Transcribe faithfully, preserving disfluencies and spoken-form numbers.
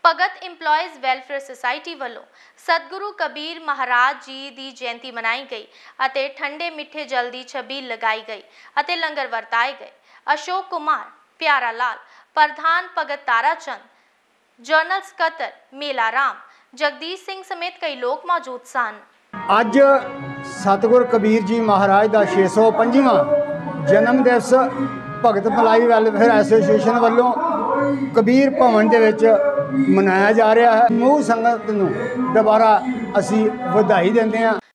ਭਗਤ employees welfare society ਵੱਲੋਂ ਸਤਿਗੁਰੂ ਕਬੀਰ ਮਹਾਰਾਜ ਜੀ ਦੀ ਜਯੰਤੀ ਮਨਾਈ ਗਈ ਅਤੇ ਠੰਡੇ ਮਿੱਠੇ ਜਲ ਦੀ ਛਬੀਲ ਲਗਾਈ ਗਈ ਅਤੇ ਲੰਗਰ ਵਰਤਾਏ ਗਏ। ਅਸ਼ੋਕ ਕੁਮਾਰ, ਪਿਆਰਾ ਲਾਲ, ਪ੍ਰਧਾਨ ਭਗਤ ਤਾਰਾ ਚੰਦ, ਜਨਰਲ ਸਕੱਤਰ ਮੇਲਾ ਰਾਮ, ਜਗਦੀਸ਼ ਸਿੰਘ ਸਮੇਤ ਕਈ ਲੋਕ ਮੌਜੂਦ ਸਨ। ਅੱਜ ਸਤਿਗੁਰ ਕਬੀਰ ਜੀ ਮਹਾਰਾਜ ਦਾ ਛੇ ਸੌ ਪੰਜਵਾਂ ਜਨਮ ਦਿਵਸ ਭਗਤ ਭਲਾਈ ਵੈਲਫੇਅਰ ਐਸੋਸੀਏਸ਼ਨ ਵੱਲੋਂ ਕਬੀਰ ਭਵਨ ਦੇ ਵਿੱਚ ਮਨਾਇਆ ਜਾ ਰਿਹਾ ਹੈ। ਸਮੂਹ ਸੰਗਤ ਨੂੰ ਦੁਬਾਰਾ ਅਸੀਂ ਵਧਾਈ ਦਿੰਦੇ ਹਾਂ।